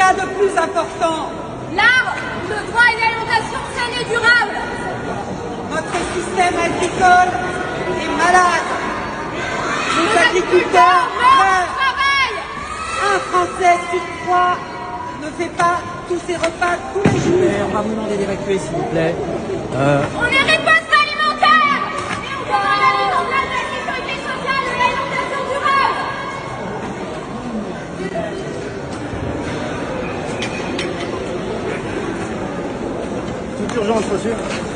a de plus important? L'art, le droit à une alimentation saine et durable. Notre système agricole est malade. Nos agriculteurs meurent. Un Français sur 3 ne fait pas tous ses repas tous les jours. On va vous demander d'évacuer, s'il vous plaît. On est riposte alimentaire et on demande la mise en place de la sécurité sociale et de l'alimentation durable. Toute urgence, monsieur.